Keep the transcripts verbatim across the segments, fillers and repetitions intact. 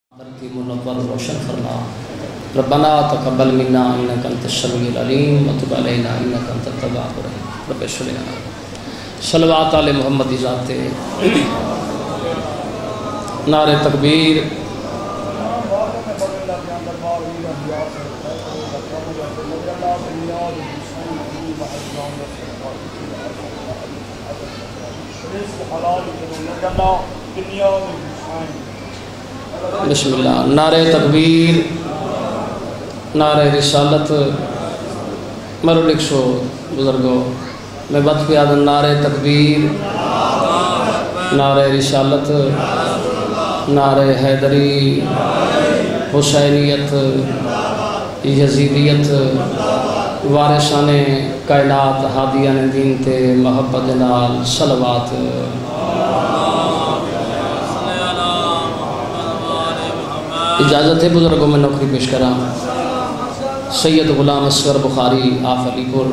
کی منور روشن فرما ربنا تقبل منا انک انت السمیع العلیم وتب علینا انک انت التواب الرحیم رب اشرح لنا صلوات علی محمد ذات نعرہ تکبیر بسم اللہ نعرہ تکبیر نعرہ رسالت مرو لکھو بزرگو میں بات پہ آدھا نعرہ تکبیر نعرہ رسالت نعرہ حیدری حسینیت یزیدیت وارثان کائنات ہادیان دین تے محبت نال صلوات اجازت ہے بزرگوں میں نوکری پیش کرا سید غلام اصغر بخاری آف علی پور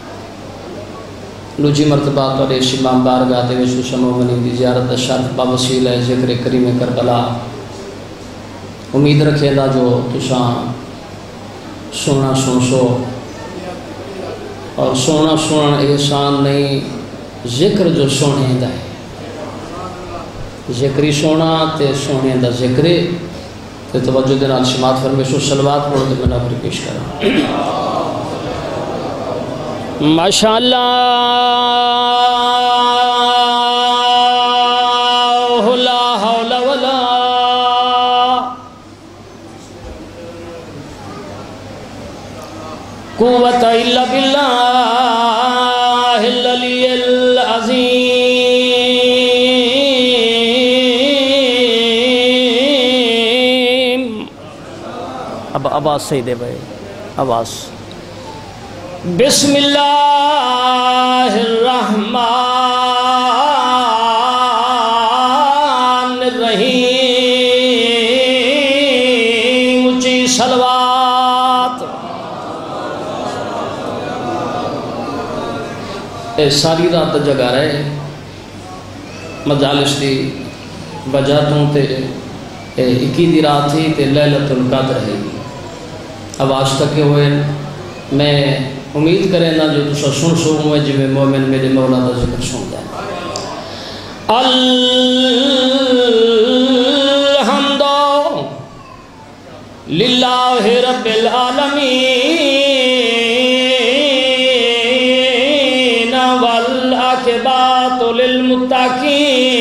لوجی مرتبہ والے شمام بارگاہ دے وچ شمو منی دی زیارت شرف بوسیلہ ذکر کریم کربلا امید رکھے دا جو تساں سونا سن سو اور سونا سونا احسان نہیں ذکر جو سونے دا ہے ذکری سونا تے سونے دا ذکر تے توجہ دے نال سماعت فرمیشو صلوات پڑھو تے میں نوکری پیش کرا ماشاءاللہ لا حول ولا قوت الا باللہ العلی العظیم اب آواز صحیح دے بھائی آواز بسم اللہ الرحمن الرحیم اونچی صلوات اے ساری رات جگہ رہے مجالس دی وجہ تو تے اکی دی رات تھی تے لیلۃ القدر ہے آواز تک ہوئے میں امید کریں نا جو تسا سن سو ہوئے جی میں مومن میرے مولا دا ذکر سن جائیں الحمد للہ رب العالمین والعاقبات للمتقین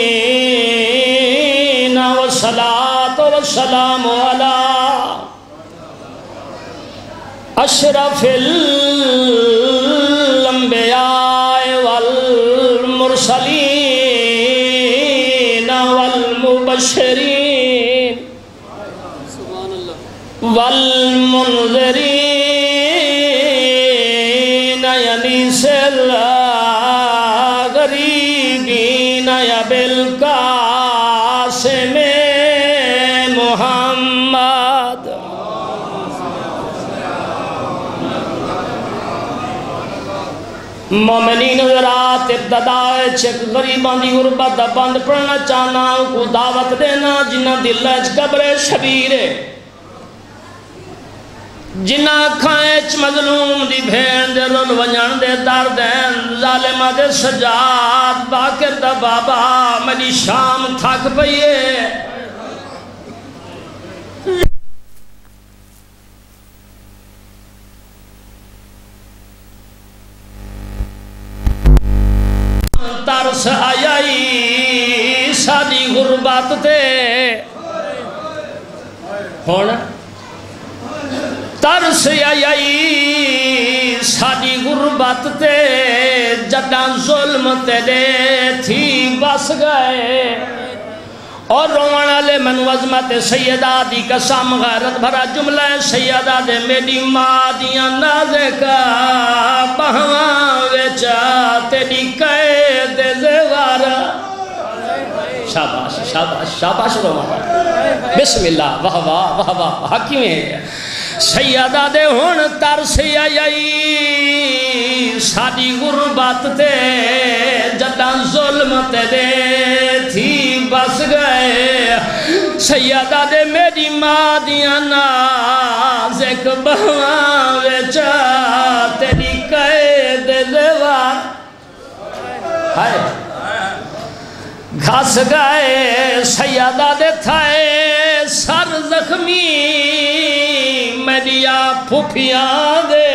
والصلاة والسلام علی اشرف الانبیاء والمرسلین والمبشرین والمنذرین ینیس الغریبین یا بالقاسم محمد مومنین حضرات ابتدائے چک غریبان دی غربت بند پڑھنا چاہنا کو دعوت دینا جنہ دل اچ قبر شبیر جنہ کھائیں چ مظلوم دی بھین دے رول ونجان دے دار دین ظالمہ دے سجاد باکر دا بابا میری شام تھک پئیے ترس آئی ساری غربت تے ہونا ترس آئی ساری غربت تے جداں ظلم تیرے تھی بس گئے اور روان علی من وزمت سیدہ دی قسم غیرت بھرا جملہ سیدہ دے میری ماں دیاں نازے کا بہواں ویچا تیری قید زیوارا شاباش شاباش شاباش روان بسم اللہ واہ واہ واہ واہ حکیم ہے سیدہ دے ہون ترس آئی ساری غربت تے جداں ظلم تے دے تھی بس گئے سیدہ دے میری ماں دیاں نازک بہواں وچا تیری قید زوار ہائے گھس گئے سیدہ دے تھائے سر زخمی میڈیا پھوپیاں دے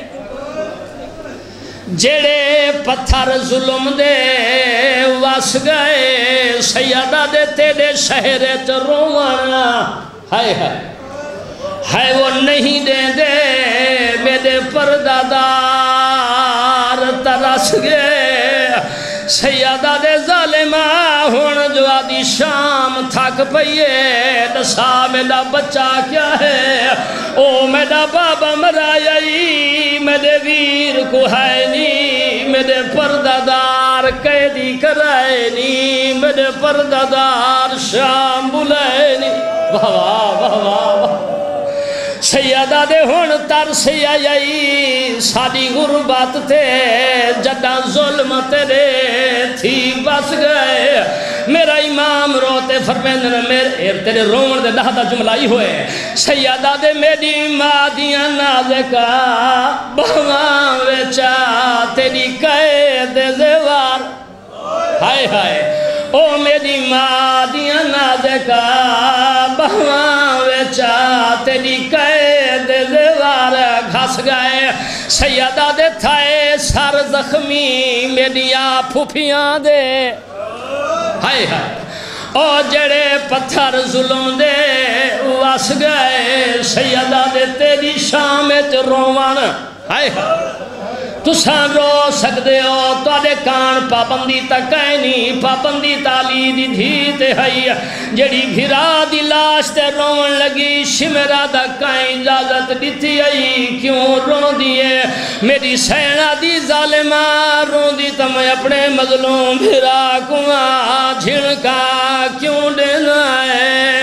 جڑے پتھر ظلم دے وس گئے سیدہ دے تیرے شہر چ روانا ہائے ہائے ہے وہ نہیں دے دے میرے پردہ دار ترس گئے سیدہ دے ظالمہ ہون جو آدھی شام تھک پئیے دسا میرا بچہ کیا ہے او میرا بابا مرائی میرے ویر کو ہے نہیں میرے پردہ دار قیدی کرائے نہیں میرے پردہ دار شام بلائے نہیں واہ واہ واہ واہ سیدہ دے ہون ترسی آئی ساری غربت تے جدہ ظلم تیرے تھی بس گئے میرا امام روتے فرمیندن میرے تیرے رومن دے دہدہ جملائی ہوئے سیدہ دے میری ماں دیاں نازکا بہواں ویچا تیری قید زوار ہائے ہائے او میری ماں دیاں نازکا بہواں ویچا تیری قید زوار گھس گئے سیدہ دے تھائے سر زخمی میڈیا پھوپیاں دے ہائے ہائے او جڑے پتھر ظلم دے وس گئے سیدہ دے تیری شامت روان ہائے ہائے تساں رو سکدے ہو تواڈے کان پابندی تک ہے نہیں پابندی تالی دی دھی تے ہے جڑی بھرا دی لاش تے رون لگی شمرا دا کائیں اجازت دیتی آئی کیوں رون دیئے میری سینہ دی ظالمہ رون دی تم اپنے مظلوم بھرا کواں جھڑکا کیوں دینا ہے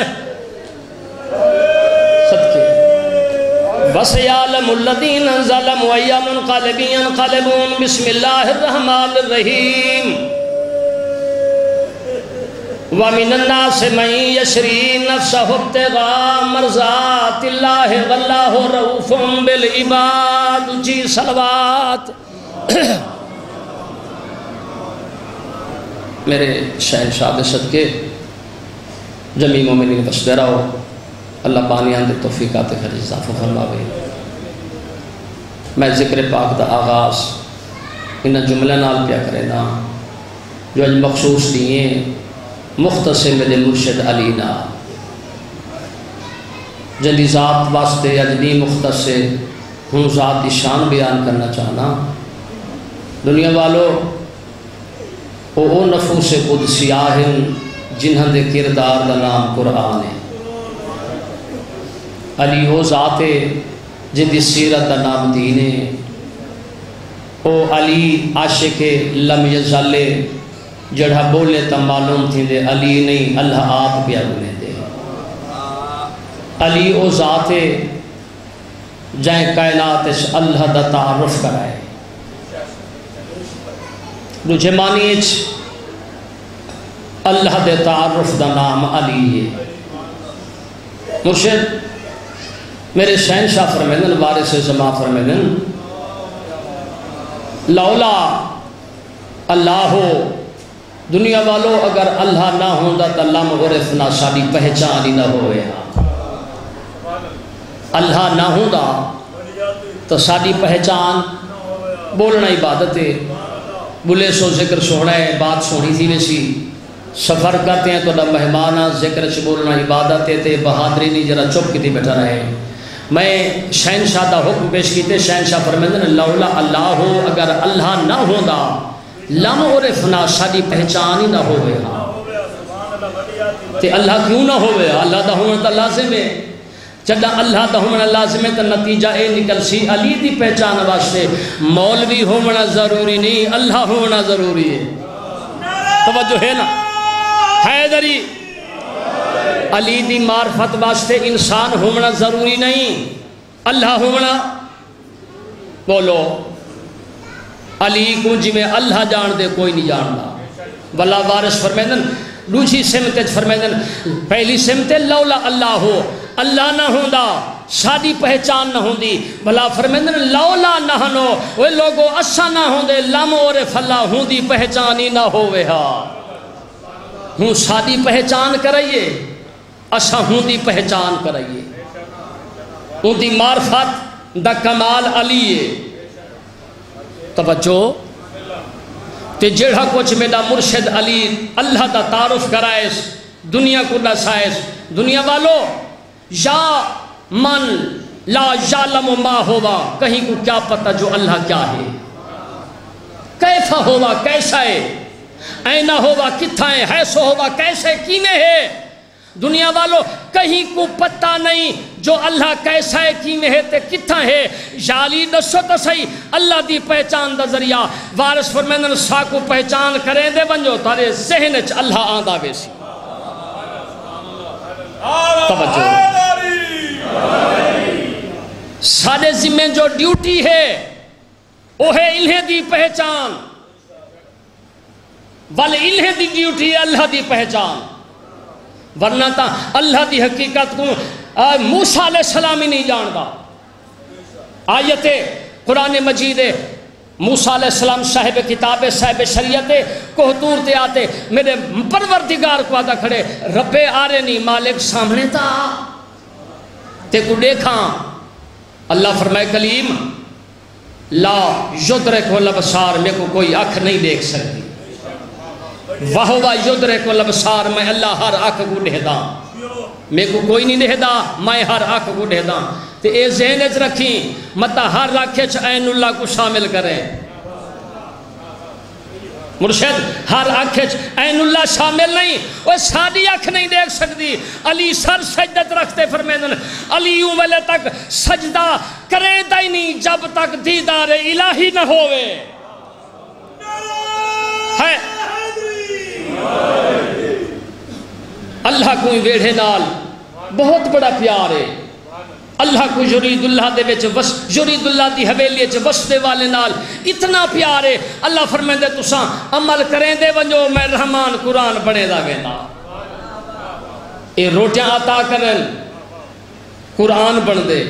صدقے بس یعلم الذین ظلموا ای منقلبین انقلبون بسم اللہ الرحمن الرحیم وَمِنَ النَّاسِ مَن يَشْرِي نَفْسَهُ ابْتِغَاءَ مَرْضَاتِ اللَّهِ وَاللَّهُ رَءُوفٌ بِالْعِبَادِ جی صلوات میرے شہنشاہ دے صدقے جمی مومنین بسدے رہو اللہ بانیان دے توفیقات خرج اضافہ فرماوے میں ذکر پاک دا آغاز انہا جملہ نال پیا کرے نا جو اج مخصوص دیئے مختصر میرے مرشد علی نا جدی ذات واسطے اج نہیں مختصر ہوں ذات کی شان بیان کرنا چاہنا دنیا والو او او نفوس قدسیہ ہیں جنہاں دے کردار دا نام قرآن ہے علی او ذات جن دی سیرت دا نام دین ہے او علی عاشق لم یزالے جڑا بولے تا معلوم تھی دے علی نہیں اللہ آپ پیا بولے دے علی او ذات جائیں کائنات اللہ دا تعارف کرائے دوجہ معنیچ اللہ دے تعارف دا نام علی ہے مرشد میرے شہنشاہ فرمیدن وارث زمان فرمیدن لولا اللہ ہو دنیا والو اگر اللہ نہ ہوندہ تا لم غرفنا ساڑی پہچانی نہ ہوئے اللہ نہ ہوندہ تو ساڑی پہچان بولنا عبادت ہے بلے سو ذکر سونا ہے بات سونی تھی ویسی سفر کرتے ہیں تو نہ مہمانہ ذکر سے بولنا عبادت ہے بہادری نہیں جرا چپ کتی بیٹھا رہے میں شہنشاہ دا حکم پیش کیتے شہنشاہ فرمیدن لولا اللہ ہو اگر اللہ نہ ہوندہ لم عرفنا ساڑی پہچانی نہ ہوئے تے اللہ کیوں نہ ہوئے اللہ دا ہونا تا لازم ہے جدہ اللہ دا ہونا لازم ہے تا نتیجہ اے نکل سی علی دی پہچان واسطے مولوی ہونا ضروری نہیں اللہ ہونا ضروری ہے توجہ ہے نا حیدری علی دی معرفت واسطے انسان ہونا ضروری نہیں اللہ ہونا بولو علی کو جی میں اللہ جان دے کوئی نہیں جاننا واللہ وارث فرمیدن دوسری سمت فرمائدن پہلی سمت لولا اللہ ہو اللہ نہ ہوندا ساری پہچان نہ ہوندی بھلا فرمائدن لولا نہنو وہ لوگو اسا نہ ہوندے لم اور فلا ہوندی پہچان ہی نہ ہوئے ہا ہوں ساری پہچان کرائیے اسا ہوندی پہچان کرائیے ہوندی معرفت دا کمال علیے توجہ تے جڑا کچھ میرا مرشد علی اللہ دا تعارف کرائیس دنیا کو دسائیس دنیا والو یا من لا یعلم ما ہوا کہیں کو کیا پتہ جو اللہ کیا ہے کیسا ہوا کیسا ہے اینا ہوا کتھا ہے حیث ہوا کیسے کینے ہے دنیا والو کہیں کو پتہ نہیں جو اللہ کیسا ہے کینے ہے تے کتھا ہے جالی دسو تو صحیح اللہ دی پہچان دا ذریعہ وارث فرمائن سا کو پہچان کریں دے بنجو تارے ذہن چ اللہ آندہ بیسی توجہ سارے ذمہ جو ڈیوٹی ہے وہ ہے انہیں دی پہچان بل انہیں دی ڈیوٹی ہے اللہ دی پہچان ورنہ تا اللہ دی حقیقت کو موسیٰ علیہ السلام ہی نہیں جانتا آیت قرآن مجید موسیٰ علیہ السلام صاحب کتاب صاحب شریعت کوہتور تے آتے میرے پروردگار کو آدھا کھڑے رب آرے نہیں مالک سامنے تا تے کو دیکھاں اللہ فرمائے کلیم لا یدرک الابصار میں کو کوئی آنکھ نہیں دیکھ سکتی وَهُوَ يُدْرِكُ الْأَبْصَارَ میں اللہ ہر آنکھ کو دہدا میں کو کوئی نہیں دہدا میں ہر آنکھ کو دہدا تو اے ذہن اچ رکھیں مطا ہر آنکھ عین اللہ کو شامل کریں مرشد ہر آنکھ عین اللہ شامل نہیں وہ ساری آنکھ نہیں دیکھ سکتی علی سر سجدت رکھتے فرمیدن علی یوں ویلے تک سجدہ کرے دا ہی نہیں جب تک دیدار الہی نہ ہوئے ہے اللہ کوئی ویڑھے نال بہت بڑا پیار ہے اللہ کو یرید اللہ دے وچ وس یرید اللہ دی حویلی وچ وسدے والے نال اتنا پیار ہے اللہ فرمائندے تساں عمل کریں دے ونجو میں رحمان قرآن بنے دا ویندا اے روٹیاں عطا کرن قرآن بن دے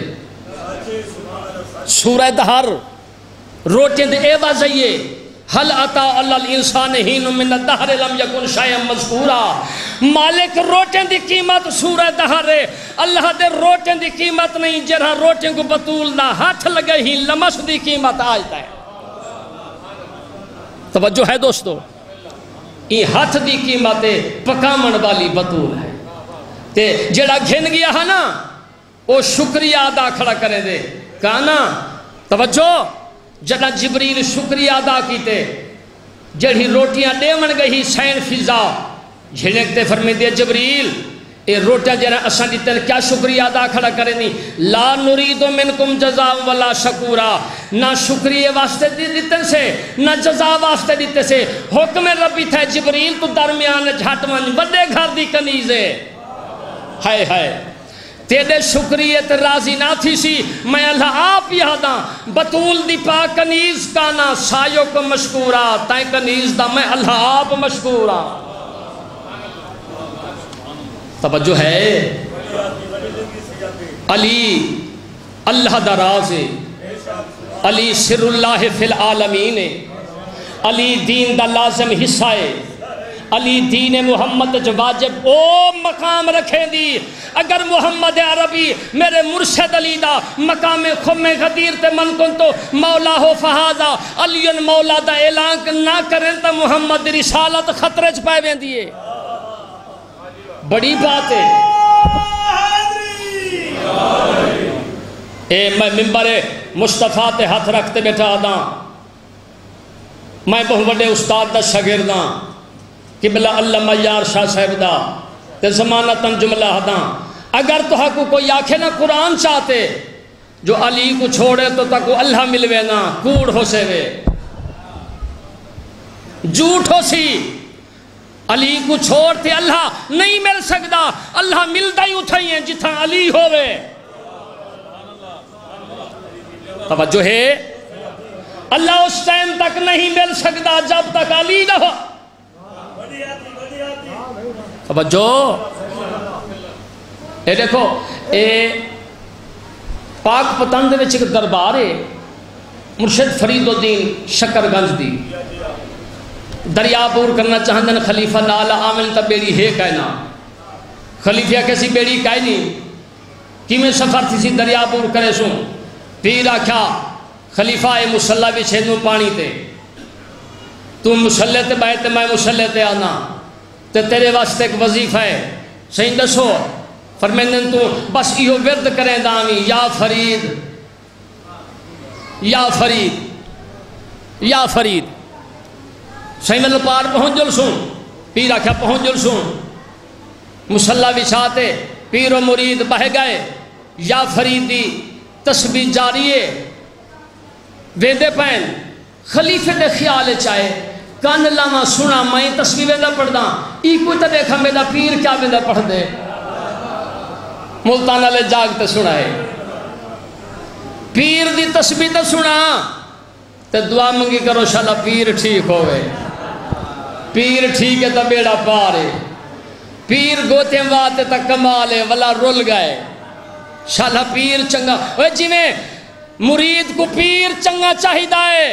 سورہ دہر روٹیاں دے اے واضحیے حل عطا اللہ الانسان ہین من الدہر لم یکن شیئا مذکورا مالک روٹیں دی قیمت سورہ دہر ہے اللہ دے روٹیں دی قیمت نہیں جرہا روٹیں کو بطول دا ہاتھ لگے ہی لمس دی قیمت آجتا ہے توجہ ہے دوستو یہ ہاتھ دی قیمت پکامن والی بطول ہے تے جڑا گھن گیا ہے نا وہ شکریہ ادا کھڑا کرے دے کہا نا توجہ جڑا جبریل شکریہ ادا کیتے جڑی روٹیاں دیون گئی سین فضا جھنکتے فرمے دے جبریل اے روٹیاں جڑا اساں دیتن کیا شکریہ ادا کھڑا کرے نہیں لا نرید منکم جزاء ولا شکورا نہ شکریہ واسطے دیتن سے نہ جزا واسطے دیتے سے حکم ربی تھا جبریل تو درمیان جھٹ من بڑے گھر دی کنیز ہے ہائے ہائے تیرے شکریت راضی نہ تھی سی میں اللہ آپ یہاں بطول دی پاک کنیز کانا سایوں کو مشکورا تائیں کنیز دا میں اللہ آپ مشکورا توجہ ہے علی اللہ دا راز ہے علی سر اللہ فی العالمین ہے علی دین دا لازم حصہ ہے علی دین محمد جو واجب او مقام رکھیں دی اگر محمد عربی میرے مرشد علی دا مقام خم غدیر تے من کن تو مولا ہو فہذا علی مولا دا اعلان نہ کریں تو محمد رسالت خطرے چ پائے بین دیئے بڑی بات ہے اے میں ممبر مصطفیٰ تے ہاتھ رکھتے بیٹھا دا میں بہت بڑے استاد دا شاگرداں قبلہ اللہ میار شاہ صاحب دا تے زمانتاً جملہ دا اگر تو کو کوئی آنکھیں نہ قرآن چاہتے جو علی کو چھوڑے تو تکو اللہ ملوے نا کوڑ ہو سے وے جھوٹ ہو سی علی کو چھوڑتے اللہ نہیں مل سکتا اللہ ملتا ہی اٹھائی ہیں جتھا علی ہوئے توجہ ہے اللہ اس ٹائم تک نہیں مل سکتا جب تک علی نہ ہو توجہ اے دیکھو اے پاک پتن دے وچ ایک دربار ہے مرشد فرید الدین شکر گنج دی دریا پور کرنا چاہندن خلیفہ نالا آمن تا بیڑی ہے کائنا خلیفہ کیسی بیڑی کائے نہیں کی میں سفر تھی سی دریا پور کرے سوں پیر آکھا خلیفہ اے مسلح بھی چھینوں پانی تے تو مسلح تے بائے تے میں مسلح تے آنا تے تیرے واسطے ایک وظیفہ ہے صحیح دسو فرمیندن تو بس ایہو ورد کریں دامی یا فرید یا فرید یا فرید صحیح مطلب پار پہنچ جل سوں پیر آکھا پہنچ جل سوں مسلح بچھاتے پیر و مرید بہ گئے یا فریدی تسبیح جاری ہے ویدے پین خلیفے دے خیال چاہے کان لاما سنا میں تسبیح ویدہ پڑھ دا ای کوئی تا دیکھا میرا پیر کیا ویدہ پڑھ دے ملتان علیہ جاگتے سنا ہے پیر دی تسبیح تے سنا تے دعا منگی کرو شالا پیر ٹھیک ہوئے پیر ٹھیک ہے تا بیڑا پارے پیر گوتے واتے تا کمالے ولا رول گئے شالا پیر چنگا اوہ جی میں مرید کو پیر چنگا چاہی دائے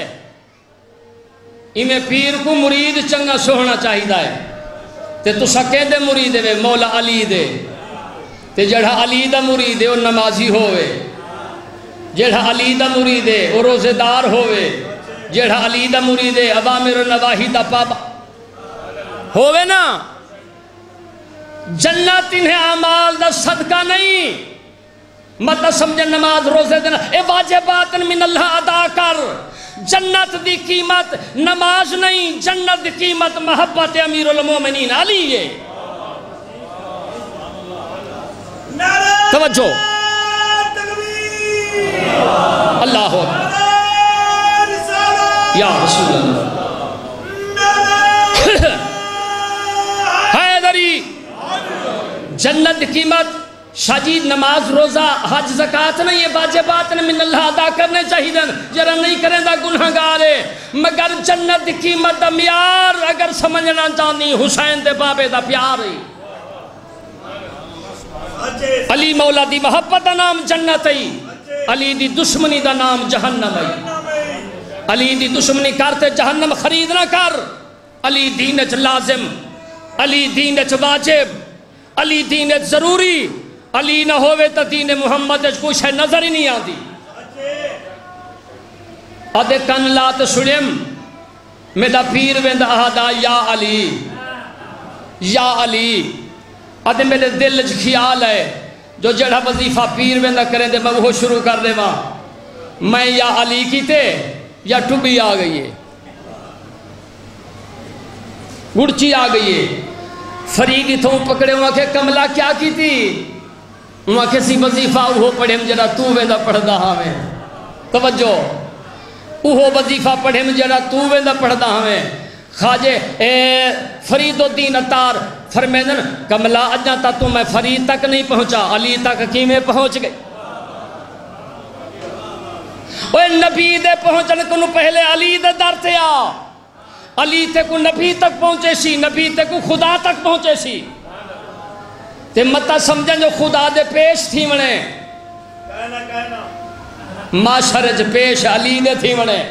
ایمیں پیر کو مرید چنگا سوہنا چاہی دائے تے تو سکے دے مرید دے مولا علی دے تے جڑا علی دا مرید ہے وہ نمازی ہوئے جڑا علی دا مرید ہے وہ روزے دار ہوئے جڑا علی دا مرید ہے عوامر و نواہی دا پابا ہوئے نا جنت انہیں اعمال دا صدقہ نہیں مت سمجھے نماز روزے دینا اے واجبات من اللہ ادا کر جنت دی قیمت نماز نہیں جنت دی قیمت محبت امیر المومنین علی ہے توجہ اللہ یا رسول اللہ حیدری جنت قیمت شاجید نماز روزہ حج زکاة نہیں یہ واجبات من اللہ ادا کرنے چاہیے جرا نہیں کریں دا گناہ گارے مگر جنت قیمت دا میار اگر سمجھنا چاہنی حسین دے بابے دا پیار ہی علی مولا دی محبت دا نام جنت ہی علی دی دشمنی دا نام جہنم ہے علی دی دشمنی کرتے جہنم خرید نہ کر علی دینچ لازم علی دینچ واجب علی دینچ ضروری علی نہ ہوئے تا دین محمد کچھ ہے نظر ہی نہیں آدھی ادھے کن لات سڑیم میرا پیر ویندہ آہدا یا علی یا علی ادھے میرے دل خیال ہے جو جڑا وظیفہ پیر ویندہ کریں دے میں وہ شروع کر دے ماں میں یا علی کی تے یا ٹوبی آ گئی ہے گڑچی آ گئی ہے فریقی تھوں پکڑے وہاں کہ کملہ کیا کی تھی وہاں کسی وظیفہ اوہو پڑھے مجھڑا تو ویندہ پڑھ دا ہمیں توجہ اوہو وظیفہ پڑھے مجھڑا تو ویندہ پڑھ دا ہمیں خواجے اے فرید الدین اتار فرمیدن کملہ اجنا تا تو میں فرید تک نہیں پہنچا علی تک کی میں پہنچ گئی اوہ نبی دے پہنچنے کنو پہلے علی دے در تے آ علی تے کو نبی تک پہنچے سی نبی تے کو خدا تک پہنچے سی تے متا سمجھن جو خدا دے پیش تھی منے معاشرج پیش علی دے تھی منے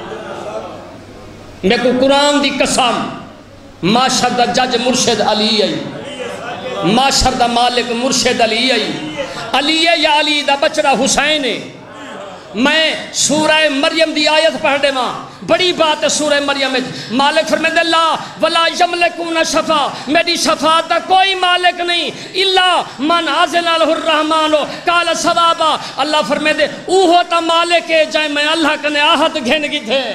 میں کو قرآن دی قسم معاشر دا جج مرشد علی آئی معاشر دا مالک مرشد علی آئی علی یا علی دا بچڑا حسین ہے میں سورہ مریم دی آیت پڑھ دے ماں بڑی بات ہے سورہ مریم مالک فرمید اللہ ولا یملکون شفا میری شفاعت دا کوئی مالک نہیں اللہ من آزن علیہ الرحمن قال ثوابا اللہ فرمید اوہو تا مالک ہے جائے میں اللہ کنے آہد گھن گی تھے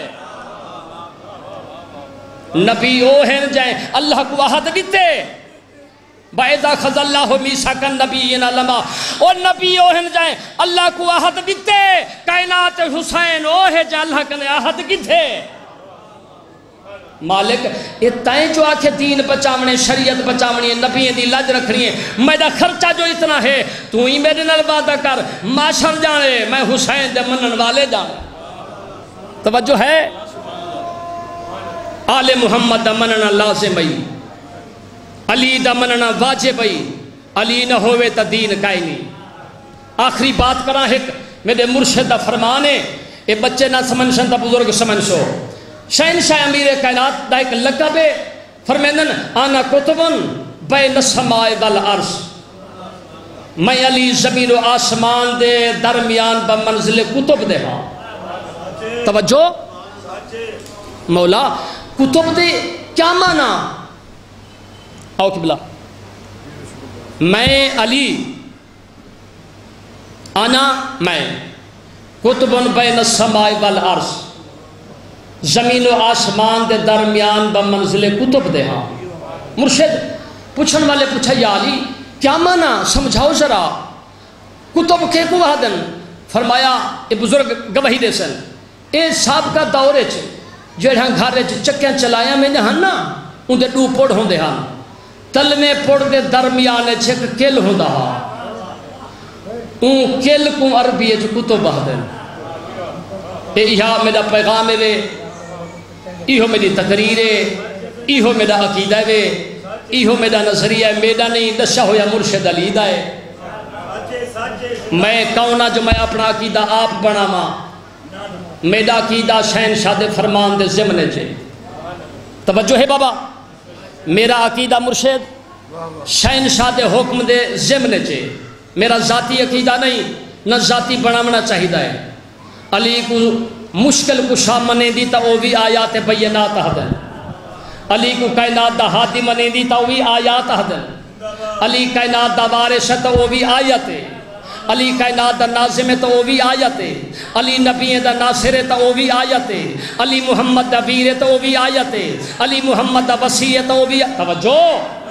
نبی اوہن جائیں اللہ کو آہد دیتے بَعِدَا خَذَ اللَّهُ مِيثَاقَ النَّبِيِّينَ لَمَا اور نبی اوہن جائیں اللہ کو آہد دیتے کائنات حسین اوہ جائیں اللہ کنے آہد کی تھے مالک اتائیں جو آکھے دین بچامنے شریعت بچامنے نبی دی لج رکھنی ہے میرا خرچہ جو اتنا ہے تو ہی میرے نال وعدہ کر معاشر جانے میں حسین دے منن والے جانے توجہ ہے آل محمد دا منن لازم ہے علی دا مننا واجب ہی، علی نہ ہوئے تا دین کائی نہیں۔ آخری بات کرا ایک میرے مرشد دا فرمان ہے، اے بچے نہ سمجھ شن تا بزرگ سمجھ شو۔ شہنشاہ امیر کائنات دا ایک لقب ہے، فرمیندن آنا کتبن بین السماء والارض، میں علی زمین و آسمان دے درمیان بمنزل کتب دے ہاں۔ توجہ مولا کتب دے کیا مانا؟ آؤ قبلہ، میں علی انا میں کتبن بین السماء والارض، زمین و آسمان دے درمیان بمنزل کتب دے ہاں۔ مرشد پوچھن والے پوچھا یا علی کیا مانا سمجھاؤ ذرا، کتب کے کو آدن؟ فرمایا اے بزرگ گواہی دے سن، اے سابقہ دورے چھے جڑہاں گھارے چھے چکیاں چلایا میں نے ہن نا ان دے دو پوڑ ہوں دے ہاں، تل میں پوڑ دے درمیانے چھے کل ہوں دا ہاں، اون کل کو عربی جو کتب آدن۔ اے یہاں میرا پیغام ہے، ایہو میری تقریر ہے، ایہو میرا عقیدہ ہے، ایہو میرا نظریہ ہے، میرا نہیں دشا ہویا مرشد علی دا ہے۔ میں کہونا جو میں اپنا عقیدہ آپ بنا ماں، میرا عقیدہ شہنشاہ دے فرمان دے ضمنے چھے۔ توجہ ہے بابا، میرا عقیدہ مرشد شہنشاہ دے حکم دے ضمنے چھے، میرا ذاتی عقیدہ نہیں، نہ ذاتی بنامنا چاہیدہ ہے۔ علی کو مشکل کو شام منے دی تا وہ بھی آیات بینات حدن، علی کو کائنات دا ہاتھی منے دی تا وہ بھی آیات حدن، علی کائنات دا وارث ہے تا وہ بھی آیت ہے، علی کائنات دا ناظم ہے تا وہ بھی آیت ہے، علی نبی دا ناصر ہے تا وہ بھی آیت ہے، علی محمد دا بیر ہے تا وہ بھی آیت ہے، علی محمد دا وسیع ہے تا وہ بھی توجہ۔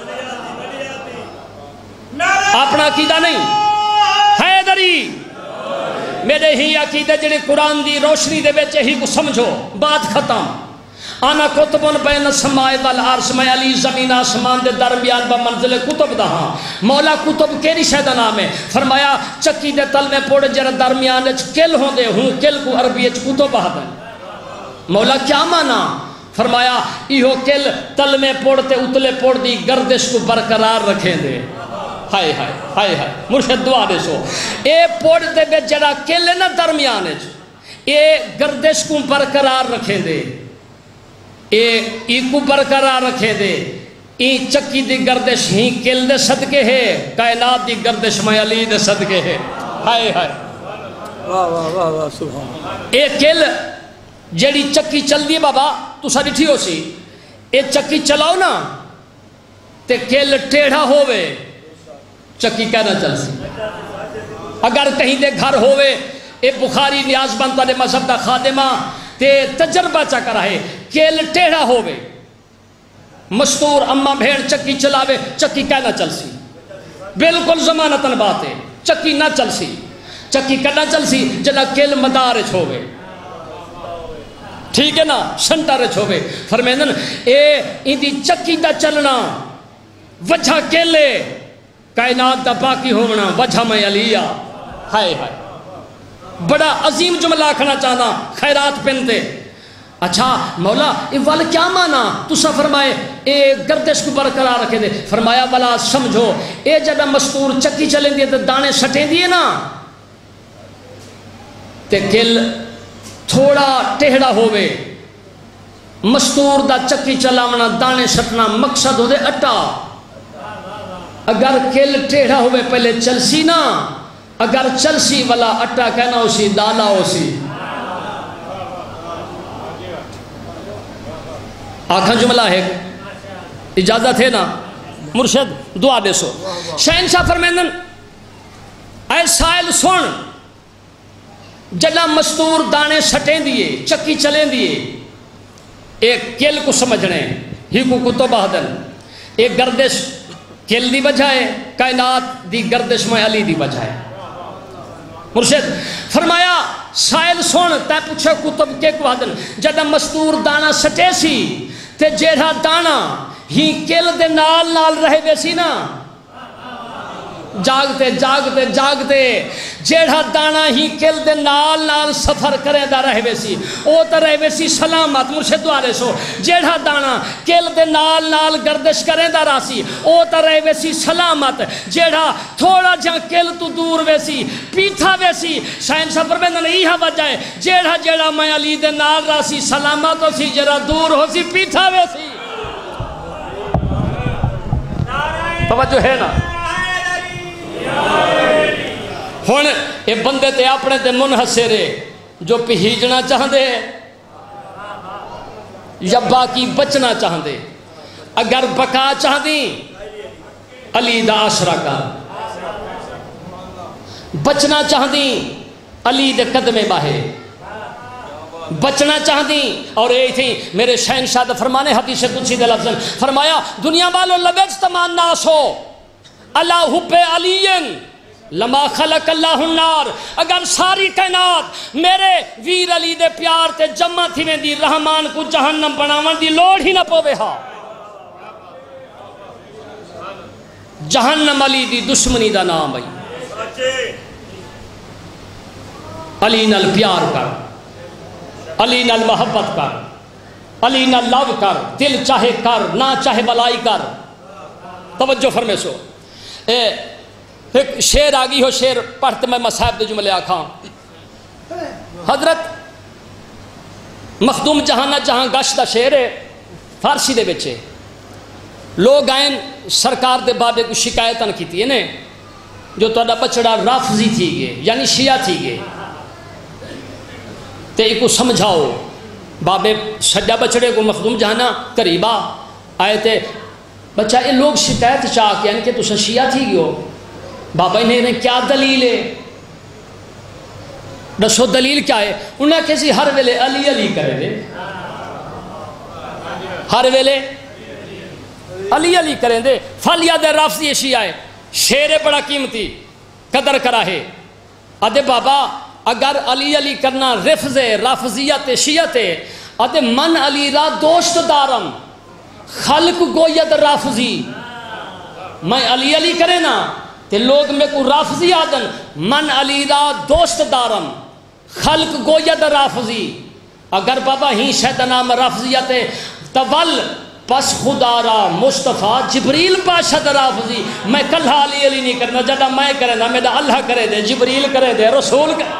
اپنا عقیدہ نہیں حیدری، میرے ہی عقیدہ جڑے قرآن دی روشنی دے بیچے ہی کو سمجھو، بات ختم۔ آنا کتبن بین السماء والارض، میں علی زمین آسمان دے درمیان بمنزل کتب دا ہاں۔ مولا کتب کیری شہدہ نام ہے؟ فرمایا چکی دے تل میں پوڑ جرہ درمیان کل ہوں دے ہوں، کل کو عربی کتب آدھن۔ مولا کیا مانا؟ فرمایا ایہو کل تل میں پوڑتے اتلے پوڑ دی گردش کو برقرار رکھیں دے۔ ہائے ہائے ہائے ہائے مرشد دعا دے سو، اے پوڑ دے بے جڑا کل نا درمیان ہے، اے گردش کو برقرار رکھیں دے، اے ای کو برقرار رکھیں دے، ای چکی دی گردش ہی کل دے صدقے ہے، کائنات دی گردش میں علی دے صدقے ہے۔ ہائے ہائے واہ واہ واہ واہ سبحان۔ اے کل جڑی چکی چل دی بابا تو سا ڈٹھی ہو سی، اے چکی چلاؤ نا تے کل ٹیڑھا ہوئے چکی کہنا چل سی۔ اگر کہیں دے گھر ہوئے اے بخاری نیاز بنتا دے مذہب دا خادمہ تے تجربہ چا کر رہے کیل ٹیڑھا ہوئے مستور اما بھیڑ چکی چلاوے چکی کہنا چل سی، بالکل زمانتاً بات ہے، چکی نہ چل سی، چکی کہنا چل سی جنا کیل مدارچ ہوئے، ٹھیک ہے نا، سنٹارچ ہوئے۔ فرمیندن اے اندی چکی دا چلنا وجہ کیلے کائنات دا باقی ہونا وجہ میں علیہ۔ ہائے ہائے بڑا عظیم جملہ کھنا چاہنا، خیرات پہنتے۔ اچھا مولا یہ وال کیا مانا؟ تو سا فرمائے اے گردش کو برقرار رکھے دے۔ فرمایا والا سمجھو اے جب مستور چکی چلیں دیئے تو دانے سٹیں دیئے نا تے کل تھوڑا ٹہڑا ہوئے، مستور دا چکی چلاونا دانے سٹنا مقصد ہو دے اٹا۔ اگر کل ٹیڑھا ہوئے پہلے چلسی نا، اگر چلسی والا اٹا کہنا ہو سی دالا ہو سی۔ آنکھاں جملہ ہے، اجازت ہے نا مرشد دعا دے سو۔ شہنشاہ فرمیندن اے سائل سن، جنا مستور دانے سٹیں دیئے چکی چلیں دیئے، ایک کل کو سمجھنے ہی کو کتب آدن، ایک گردش کل دی وجہ ہے، کائنات دی گردش میں علی دی وجہ ہے۔ مرشد فرمایا سائل سن تے پوچھے کتب کے کو آدن، جنا مستور دانا سٹے سی تے جیڑا دانا ہی کل دے نال نال رہے بیسی نا، جاگتے جاگتے جاگتے جیڑا دانا ہی کل دے نال نال سفر کرے دا رہے ویسی او تا رہے ویسی سلامت مرشد دوارے سو جیڑا دانا کل دے نال نال گردش کرے دا راسی او تا رہے ویسی سلامت جیڑا تھوڑا جہاں کل تو دور ویسی پیٹھا ویسی شاہن سفر میں نہیں ہا بجائے جیڑا جیڑا میں علی دے نال راسی سلامت ہو سی جیڑا دور ہو سی پیٹھا ویسی توجہ ہے نا ہون اے بندے تے اپنے تے منحصرے جو پہیجنا چاہندے یا باقی بچنا چاہندے اگر بقا چاہدیں علی دا آشرا کر بچنا چاہدیں علی دے قدمے باہے بچنا چاہدیں اور اے تھی میرے شہنشاہ دا فرمانے حدیث قدسی دے لفظ فرمایا دنیا والو لبیج تمان ناس ہو اللہ حب علین لما خلق اللہ النار اگر ساری کائنات میرے ویر علی دے پیار تے جمع تھی میں دی رحمان کو جہنم بناون دی لوڑ ہی نہ پوے ہا جہنم علی دی دشمنی دا نام بھائی علی نال پیار کر علی نال محبت کر علی نال لو کر دل چاہے کر نہ چاہے بلائی کر توجہ فرمے سو اے ایک شیر آگی ہو شیر پڑھتے میں مصاحب دے جملے آکھاں حضرت مخدوم جہاں جہاں گشت دا شیر ہے فارسی دے بچے لوگ آئیں سرکار دے بابے کو شکایتاں کیتی ہے نے جو تو بچڑا رافضی تھی گئے یعنی شیعہ تھی گئے تے ایک کو سمجھاؤ بابے سجا بچڑے کو مخدوم جہاں قریبا آئے تے بچہ یہ لوگ شکایت چاہ کے ان کے تو شیعہ تھی گئے ہو بابا انہیں کیا دلیل ہے دسو دلیل کیا ہے انہوں نے کسی ہر ویلے علی علی کرے دے ہر ویلے علی علی کریں دے فالیہ دے رافضی شیعہ ہے شیر بڑا قیمتی قدر کرا ہے ادھے بابا اگر علی علی کرنا رفض رافضیت شیعت ادھے من علی را دوست دارم خلق گوید رافضی میں علی علی کرے نا تے لوگ میں کو رافضی آدن من علی را دوست دارم خلق گوید رافضی اگر بابا ہی شہد نام رافضیت تول پس خدا را مصطفیٰ جبریل پاشد رافضی میں کلھا علی علی نہیں کرنا جڑا میں کرے نا میرا اللہ کرے دے جبریل کرے دے رسول کرے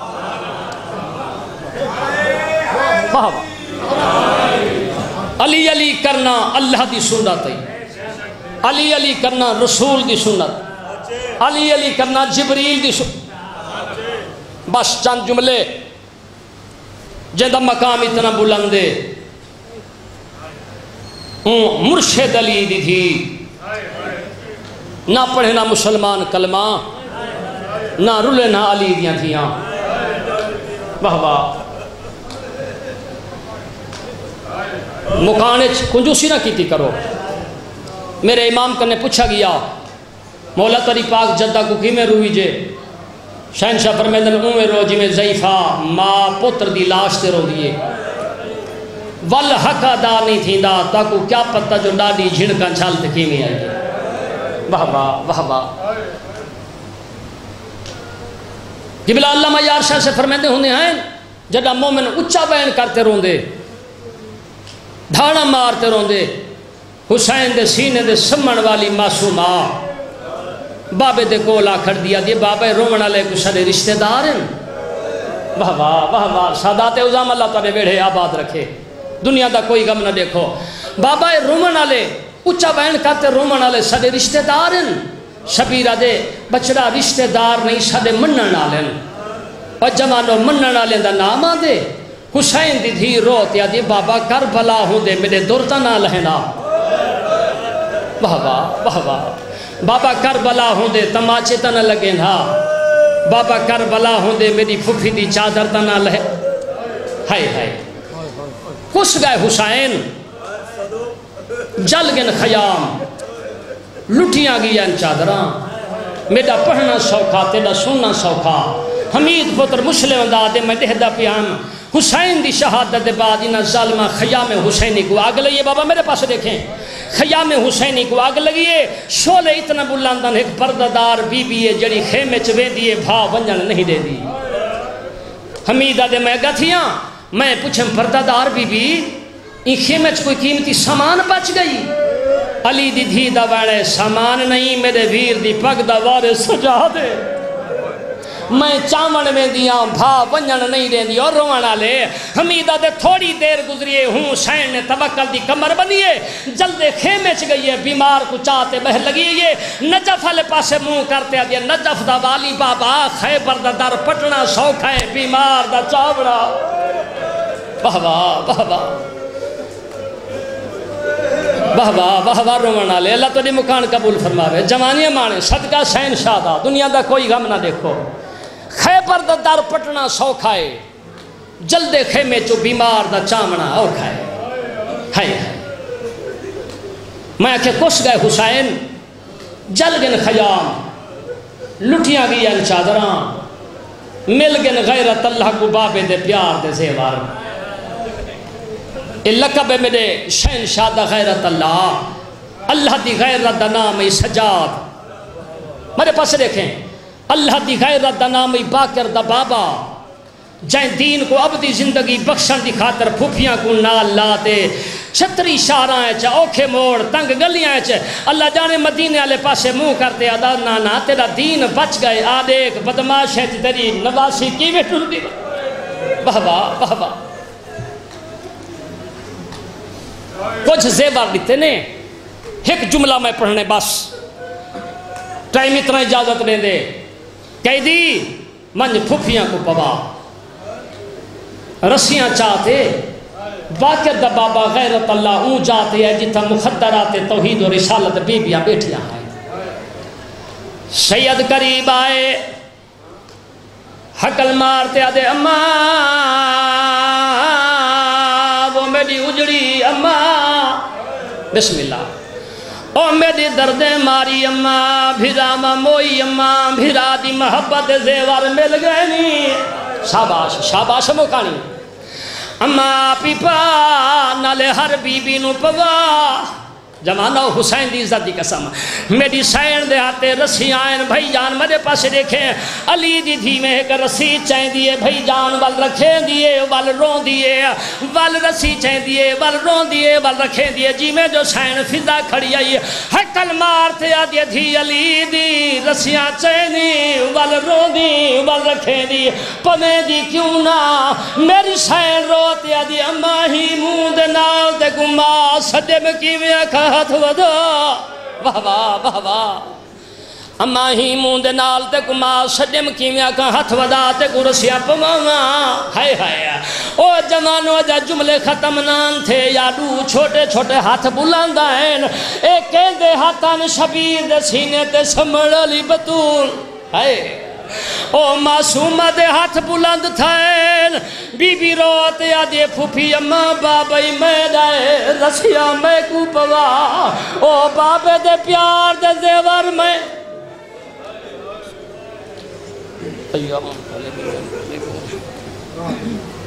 علی علی کرنا اللہ دی سنت ہے علی علی کرنا رسول دی سنت علی علی کرنا جبریل دی سنت بس چند جملے جدہ مقام اتنا بلندے مرشد علی دی تھی نہ پڑھے نہ مسلمان کلمہ نہ رلے نہ علی دیاں تھیاں واہ واہ مکانے کنجوسی نہ کیتی کرو میرے امام کنے پوچھا گیا مولا تری پاک جدہ کو کی میں روئی جے شہنشاہ فرمیدن اوے رو جی میں ضعیفہ ماں پتر دی لاش تے رو دیئے والحق ادا نہیں تھی دا تاکو کیا پتہ جو ڈاڈی جھڑکا چھال تکی میں آئی واہ واہ واہ واہ جبلا اللہ معیار شاہ سے فرمیدے ہونے ہیں جدہ مومن اچھا بیان کرتے رون دے دھانا مارتے رون دے حسین دے سینے دے سمن والی معصومہ بابے دے کولا کھڑ دیا دے بابے رومن علیہ کو سارے رشتہ دار ہیں واہ واہ واہ واہ سادات عظام اللہ تعالی بیڑھے آباد رکھے دنیا دا کوئی غم نہ دیکھو بابا رومن علیہ اچھا بیان کرتے رومن علیہ سارے رشتہ دار ہیں شبیرہ دے بچڑا رشتہ دار نہیں سارے منن علیہ اور جمانو منن علیہ دا نام آ دے حسین دی دھی روت یا دی بابا کربلا ہوں دے میرے دورتا نہ لہنا واہ واہ واہ واہ بابا کربلا ہوں دے تماچے تا نہ لگے نا بابا کربلا ہوں دے میری پھپھی دی چادر تا نہ لہے ہائے ہائے کس گئے حسین جل گن خیام لٹیاں گیا ان چادران میرا پڑھنا سوکھا تیرا سننا سوکھا حمید پتر مسلم دا دے میں دہدہ پیام حسین دی شہادت بعد انہا ظالمہ خیام حسینی کو آگ لئیے بابا میرے پاس دیکھیں خیام حسینی کو آگ لگیے شولے اتنا بلندن ایک پرددار بی بی ہے جڑی خیمے چوے دیے بھا ونجن نہیں دے دی حمیدہ دے میں گتھیاں میں پوچھیں پرددار بی بی این خیمے چ کوئی قیمتی سامان بچ گئی علی دی دھی دا وڑے سامان نہیں میرے ویر دی پگ دا وارے سجا دے میں چامن میں دیاں بھا ونجن نہیں دیں دی اور روانا لے حمیدہ دے تھوڑی دیر گزریے ہوں حسین نے توکل دی کمر بنیے جلدے خیمے چ گئی ہے بیمار کو چاہتے بہ لگی یہ نجف والے پاسے منہ کرتے آدھیا نجف دا والی بابا خیبر دا در پٹنا سوکھا ہے بیمار دا چاوڑا واہ واہ واہ واہ واہ واہ واہ واہ روانا لے اللہ تو دی مکان قبول فرماوے جوانیاں مانے صدقہ سین شاہ دا دنیا دا کوئی غم نہ دیکھو خیبر دا در پٹنا سوکھا ہے جلدے خیمے چو بیمار دا چامنا اوکھا ہے ہائے میں کہ کس گئے حسین جل گن خیام لٹیاں گئی ان چادران مل گن غیرت اللہ کو بابے دے پیار دے زیوار یہ لقب ہے میرے شہن شاہ دا غیرت اللہ اللہ دی غیرت دا نام ای سجاد میرے پاس دیکھیں اللہ دی غیرت دا نام ای باکر دا بابا جائیں دین کو ابدی زندگی بخشن دی خاطر پھوپیاں کو نال لا دے چھتری شاراں ہے چاہ اوکھے موڑ تنگ گلیاں ہے چاہ اللہ جانے مدینے والے پاسے منہ کرتے ادا نانا تیرا دین بچ گئے آ دیکھ بدماش ہے تیری نواسی کی میں ٹر دی واہ واہ واہ واہ کچھ زیبار دیتے نے ایک جملہ میں پڑھنے بس ٹائم اتنا اجازت لیں دے کہہ دی منج پھوپیاں کو پوا رسیاں چاہتے واقع دا بابا غیرت اللہ اون جاتے ہیں جتا مخدرات توحید و رسالت بیبیاں بیٹھیاں ہیں سید قریب آئے حقل مارتے آدھے اماں وہ میری اجڑی اماں بسم اللہ او میری درد ماری اماں بھیرا موئی اماں بھیرا دی محبت زیور مل گئے نہیں شاباش شاباش مکانی اماں پیپا نالے ہر بی بی نو پوا جمانہ حسین دی عزت دی قسم میری سین دے آتے رسی آئین بھائی جان میرے پاس دیکھیں علی دی دھی میں ایک رسی چین دیئے بھائی جان وال رکھیں دیئے وال رون دیئے وال رسی چین دیئے وال رون دیئے وال رکھیں دیئے جی میں جو سین فضا کھڑی آئی حقل مارتے آدھے دھی علی دی رسیاں چین دی وال رون دی وال رکھیں دی پمیں دی کیوں نہ میری سین روتے آدھے اماں ہی موند نال دے گما سدے میں کیویں کھا ہاتھ ودا واہ واہ واہ واہ اماں ہی موند نال تے کما سڈم کیویں کا ہاتھ ودا تے کرسیاں پواواں ہائے ہائے او جوانو جا جملے ختم نان تھے یا دو چھوٹے چھوٹے ہاتھ بلندا ہیں اے کہندے ہاتھاں شبیر دے سینے تے سمڑ علی بطول ہائے او معصومہ دے ہاتھ بلند تھائن بی بی روتے آدھے پھوپی اماں بابی میں دائے رسیاں میں کو پوا او بابے دے پیار دے زیور میں ایام